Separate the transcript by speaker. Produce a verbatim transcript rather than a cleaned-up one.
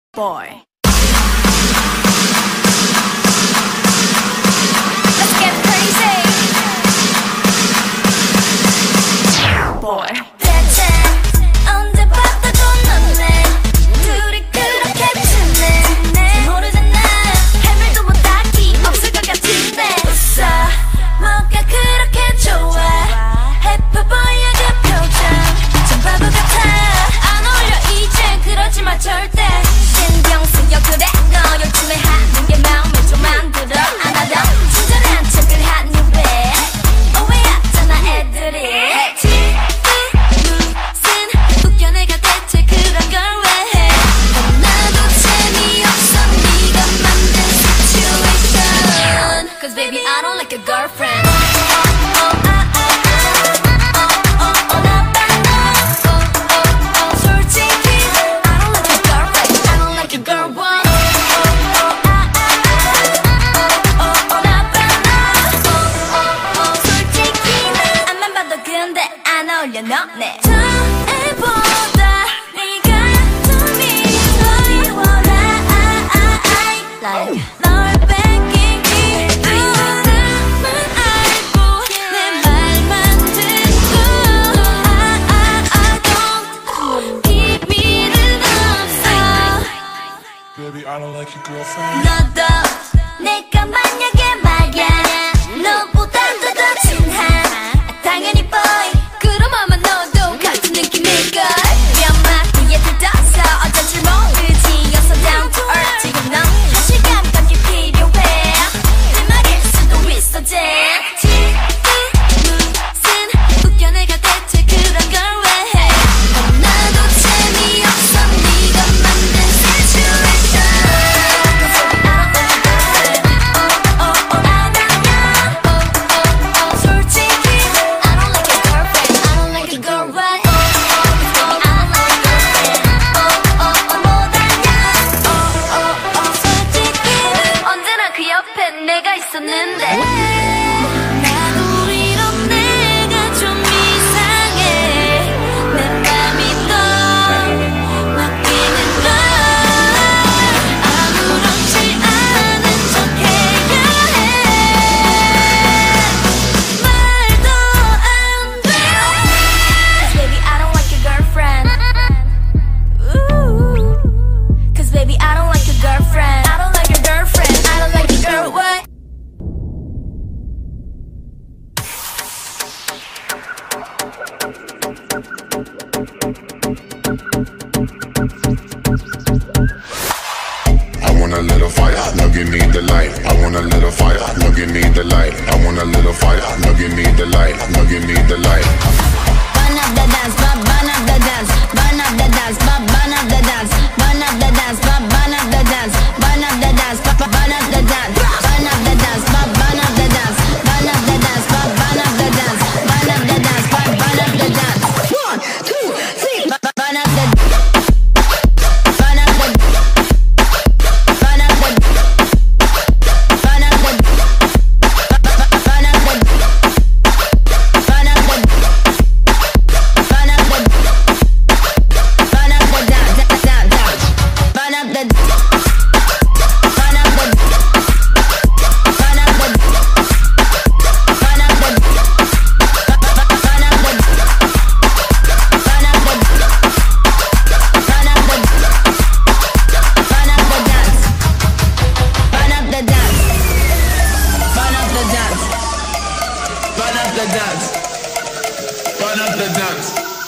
Speaker 1: Boy. Let's get crazy. Boy. 대체 언제 봤다고 너네 둘이 그렇게 친해 모르잖아 해밀도 뭐 딱히 없을 것 같은데 웃어 뭐가 그렇게 좋아 해봐 보여 그 표정 전 바보 같아 안 어울려 이젠 그러지 마 절대 신경 쓰여 그래 너 요즘에 하는 게 마음을 좀 만들어 안 하던 친절한 척을 하니 왜 오해하잖아 애들이 웃겨 내가 대체 그런 걸 왜 해 나도 재미없어 네가 만든 situation Cause baby I don't like a girlfriend 너네 전에보다 네가 더 미워라 like 널 뺏기기 이유는 알고 내 말만 듣고 don't 비밀은 없어
Speaker 2: Baby I don't like your girlfriend
Speaker 1: 너도 내가 만약에 말야 너보다 더 친한 당연히 boy 그럼 아마 너도 같은 느낌일걸 몇 마디에 들떠서 어쩐지 모르지어서 down to earth 지금 넌 사실 감각이 필요해 내 말일 수도 있어 쟤 무슨 웃겨 내가 대체 그런 걸 왜 해 나도 재미없어 네가 만든 situation 솔직히 I don't like your girlfriend I don't like your girl right 언제나 그 옆에 내가 있었는데 나도 이런 내가 좀 이상해 내 맘이 또 바뀌는 걸 아무렇지 않은 척 해야 해 말도 안 돼 Cause baby I don't like your girlfriend Ooh. Cause baby I don't like your girlfriend I don't like your girlfriend I don't like your girl what
Speaker 3: I want a little fire, now give me the light. I want a little fire, now give me the light. I want a little fire, now give me the light. Now give me the light.
Speaker 4: Burn up the dance, burn up the dance, burn up the dance, burn up the dance, burn up the dance, burn up the dance, burn up the dance, burn up the dance, burn up the dance, burn up the dance, burn up the dance, burn up the dance, burn up the dance, burn up the dance. One, two, three, burn up the burn up the burn up the burn up the burn up the burn up the burn up the burn up the dance, dance, dance. Burn up the burn up the burn up the burn up the burn up the burn up the burn up the burn up the dance. Burn up the dance. Burn up the dance. Burn up the dance. Burn up the dance.